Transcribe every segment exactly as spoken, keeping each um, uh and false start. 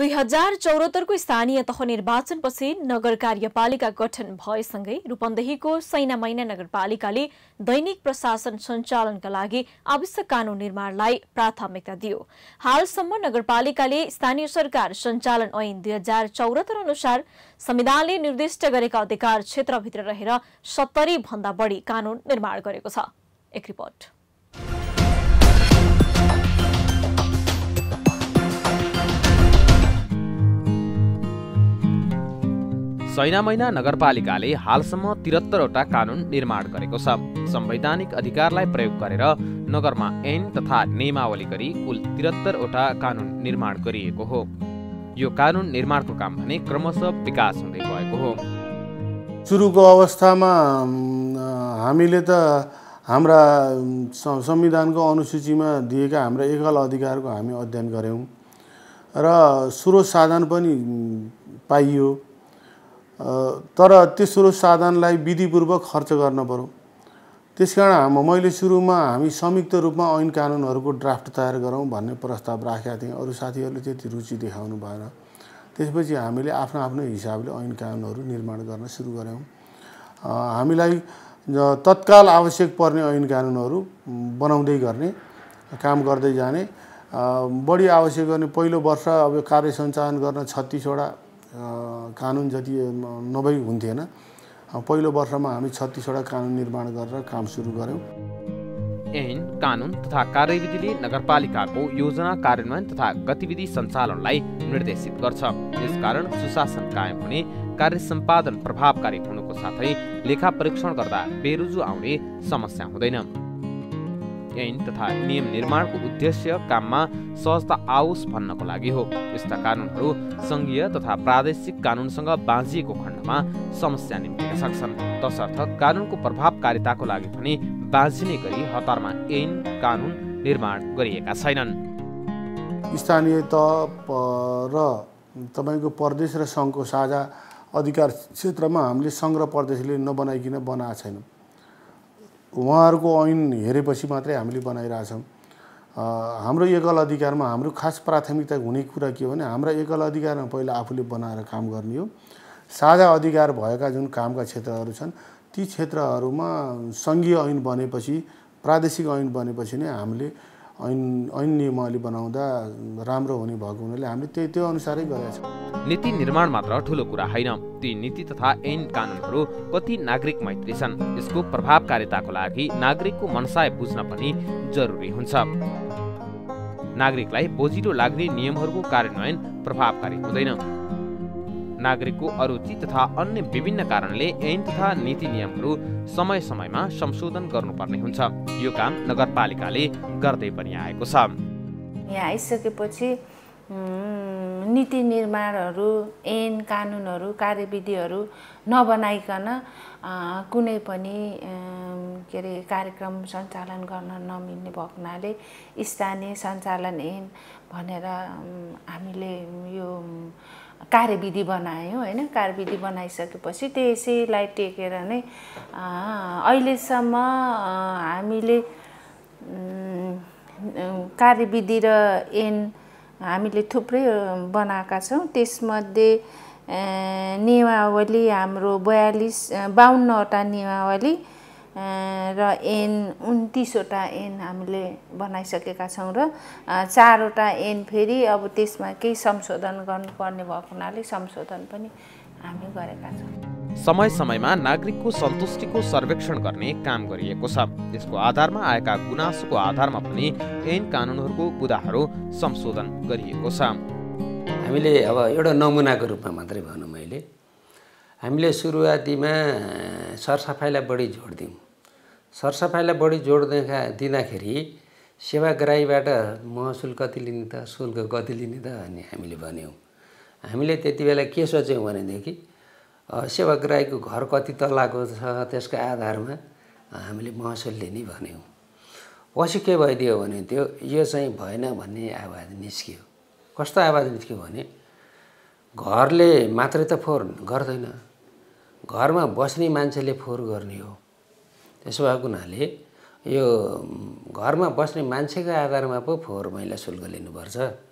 दुई हजार चौहत्तरको स्थानीय तह निर्वाचनपछि नगर कार्यपालिका गठन भएसँगै रूपन्देहीको सैनामैना नगरपालिकाले दैनिक प्रशासन सञ्चालनका लागि आवश्यक कानून निर्माणलाई प्राथमिकता दियो। हालसम्म नगरपालिकाले स्थानीय सरकार सञ्चालन ऐन दुई हजार चौहत्तर अनुसार संविधानले निर्दिष्ट गरेका अधिकार क्षेत्रभित्र रहेर सत्तरी भन्दा बढी कानून निर्माण गरेको छ। एक रिपोर्ट। सैनामैना नगरपालिकाले हालसम्म त्रिहत्तरवटा कानून निर्माण गरेको छ। संवैधानिक अधिकारलाई प्रयोग गरेर नगरमा ऐन तथा नियमावली गरी कुल त्रिहत्तरवटा कानून निर्माण गरिएको हो। यो कानून निर्माणको काम भने क्रमशः विकास हुँदै गएको हो। सुरुको अवस्थामा हामीले त हाम्रा संविधानको अनुसूचीमा दिएका हाम्रा एकल अधिकारको हामी अध्ययन गऱ्यौँ र स्रोत साधन पनि पाइयो। तर त्यो स्रोत साधनलाई विधिपूर्वक खर्च गर्न पर्यो। त्यसकारण हाम मैले सुरुमा हामी संयुक्त रूपमा ऐन कानुनहरूको ड्राफ्ट तयार गरौँ भन्ने प्रस्ताव राखेका थियौँ। अरू साथीहरूले त्यति रुचि देखाउनु भएन। त्यसपछि हामीले आफ्नो आफ्नो हिसाबले ऐन कानुनहरू निर्माण गर्न सुरु गऱ्यौँ। हामीलाई तत्काल आवश्यक पर्ने ऐन कानुनहरू बनाउँदै गर्ने काम गर्दै जाने। बढी आवश्यक गर्ने पहिलो वर्ष अब कार्य सञ्चालन गर्न छत्तीसवटा कानुन जति नभई हुन्थेन। पहिलो वर्षमा हामी छत्तीसवटा कानुन निर्माण गरेर काम सुरु गऱ्यौँ। ऐन कानुन तथा कार्यविधिले नगरपालिकाको योजना कार्यान्वयन तथा गतिविधि सञ्चालनलाई निर्देशित गर्छ। यसकारण सुशासन कायम हुने, कार्य सम्पादन प्रभावकारी हुनुको साथै लेखा परीक्षण गर्दा बेरुजु आउने समस्या हुँदैन। ऐन तथा नियम निर्माणको उद्देश्य काममा सहजता आओस् भन्नको लागि हो। यस्ता कानुनहरू संघीय तथा प्रादेशिक कानुनसँग बाँझिएको खण्डमा समस्या निम्तिन सक्छन्। तसर्थ कानुनको प्रभावकारिताको लागि पनि बाँझिने गरी हतारमा ऐन कानुन निर्माण गरिएका छैनन्। स्थानीय तह र तपाईँको प्रदेश र सङ्घको साझा अधिकार क्षेत्रमा हामीले सङ्घ र प्रदेशले नबनाइकन बनाएको छैनौँ। उहाँहरूको ऐन हेरेपछि मात्रै हामीले बनाइरहेछौँ। हाम्रो एकल अधिकारमा हाम्रो खास प्राथमिकता हुने कुरा के हो भने हाम्रा एकल अधिकारमा पहिला आफूले बनाएर काम गर्ने हो। साझा अधिकार भएका जुन कामका क्षेत्रहरू छन् ती क्षेत्रहरूमा सङ्घीय ऐन बनेपछि, प्रादेशिक ऐन बनेपछि नै हामीले ऐन ऐन नियमावली बनाउँदा राम्रो हुने भएको हुनाले हामीले त्यही त्यो अनुसारै गरेका छौँ। नीति निर्माण मात्र ठुलो कुरा होइन। ती नीति तथा ऐन कानुनहरू कति नागरिक मैत्री छन्, यसको प्रभावकारिताको लागि नागरिकको मनसाय बुझ्न पनि जरुरी हुन्छ। नागरिकलाई बोजिलो लाग्ने नियमहरूको कार्यान्वयन प्रभावकारी हुँदैन। नागरिकको अरुचि तथा अन्य विभिन्न कारणले ऐन तथा नीति नियमहरू समय समयमा संशोधन गर्नुपर्ने हुन्छ। यो काम नगरपालिकाले गर्दै पनि आएको छ। यहाँ आइसकेपछि नीति निर्माणहरू, ऐन कानुनहरू, कार्यविधिहरू नबनाइकन कुनै पनि के अरे कार्यक्रम सञ्चालन गर्न नमिल्ने भएको हुनाले स्थानीय सञ्चालन ऐन भनेर हामीले यो कार्यविधि बनायौँ होइन। कार्यविधि बनाइसकेपछि त्यसैलाई टेकेर नै अहिलेसम्म हामीले कार्यविधि र ऐन हामीले थुप्रै बनाएका छौँ। त्यसमध्ये नियमावली हाम्रो बयालिस बाहन्नवटा नियमावली र ऐन उन्तिसवटा ऐन हामीले बनाइसकेका छौँ र चारवटा ऐन फेरि अब त्यसमा केही संशोधन गर्नुपर्ने भएको हुनाले संशोधन पनि हामी गरेका छौँ। समय समयमा नागरिकको सन्तुष्टिको सर्वेक्षण गर्ने काम गरिएको छ। त्यसको आधारमा आएका गुनासोको आधारमा पनि ऐन कानुनहरूको बुदाहरू संशोधन गरिएको छ। हामीले अब एउटा नमुनाको रूपमा मात्रै भनौँ, मैले हामीले सुरुवातीमा सरसफाइलाई बढी जोड दियौँ। सरसफाइलाई बढी जोड दिँदाखेरि सेवाग्राहीबाट महसुल कति लिने त, शुल्क कति लिने त अनि हामीले भन्यौँ। हामीले त्यति बेला के सोच्यौँ भनेदेखि सेवाग्राहीको घर कति तल्लाको छ त्यसको आधारमा हामीले महसुल लिने भन्यौँ। पछि के भइदियो भने त्यो यो चाहिँ भएन भन्ने आवाज निस्कियो। कस्तो आवाज निस्क्यो भने घरले मात्रै त फोहोर गर्दैन, घरमा बस्ने मान्छेले फोहोर गर्ने हो। त्यसो भएको हुनाले यो घरमा बस्ने मान्छेको आधारमा पो फोहोर मैला शुल्क लिनुपर्छ।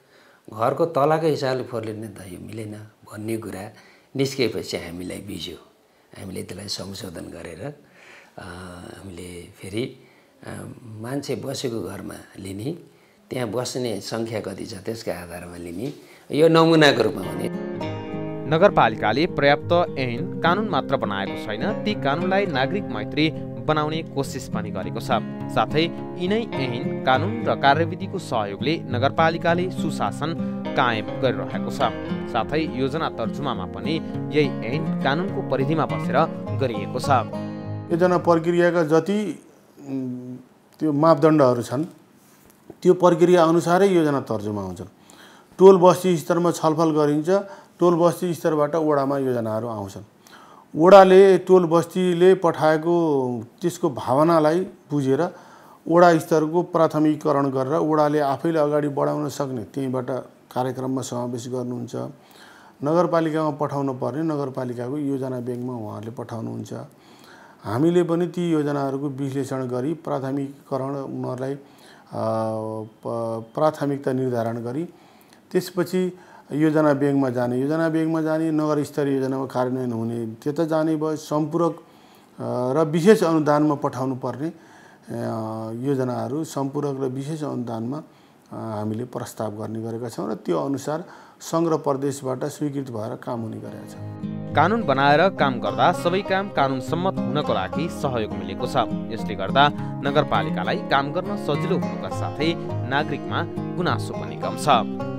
घरको तलाकै हिसाबले फोहोर लिने त यो मिलेन भन्ने कुरा निस्किएपछि हामीलाई बिज्यो। हामीले त्यसलाई संशोधन गरेर हामीले फेरि मान्छे बसेको घरमा लिने, त्यहाँ बस्ने सङ्ख्या कति छ त्यसका आधारमा लिने, यो नमुनाको रूपमा हुने। नगरपालिकाले पर्याप्त ऐन कानुन मात्र बनाएको छैन, ती कानुनलाई नागरिक मैत्री बनाउने कोसिस पनि गरेको छ। साथै यिनै ऐन कानुन र कार्यविधिको सहयोगले नगरपालिकाले सुशासन कायम गरिरहेको छ। साथै योजना तर्जुमामा पनि यही ऐन कानुनको परिधिमा बसेर गरिएको छ। योजना प्रक्रियाका जति त्यो मापदण्डहरू छन् त्यो प्रक्रिया अनुसारै योजना तर्जुमा हुन्छन्। टोल बस्ती स्तरमा छलफल गरिन्छ, टोल बस्ती स्तरबाट वडामा योजनाहरू आउँछन्। वडाले टोल बस्तीले पठाएको त्यसको भावनालाई बुझेर वडा स्तरको प्राथमिकीकरण गरेर वडाले आफैले अगाडि बढाउन सक्ने त्यहीँबाट कार्यक्रममा समावेश गर्नुहुन्छ। नगरपालिकामा पठाउनु पर्ने नगरपालिकाको योजना ब्याङ्कमा उहाँहरूले पठाउनुहुन्छ। हामीले पनि ती योजनाहरूको विश्लेषण गरी प्राथमिकीकरण उनीहरूलाई प्राथमिकता निर्धारण गरी त्यसपछि योजना ब्याङ्कमा जाने, योजना ब्याङ्कमा जाने नगर स्तरीय योजनामा कार्यान्वयन हुने त्यता जाने भयो। सम्पूरक र विशेष अनुदानमा पठाउनु पर्ने योजनाहरू सम्पूरक र विशेष अनुदानमा हामीले प्रस्ताव गर्ने गरेका छौँ र त्यो अनुसार सङ्घ र प्रदेशबाट स्वीकृत भएर काम हुने गरेका छ। कानुन बनाएर काम गर्दा सबै काम कानुन सम्मत हुनको लागि सहयोग मिलेको छ। यसले गर्दा नगरपालिकालाई काम गर्न सजिलो हुनुका साथै नागरिकमा गुनासो पनि कम छ।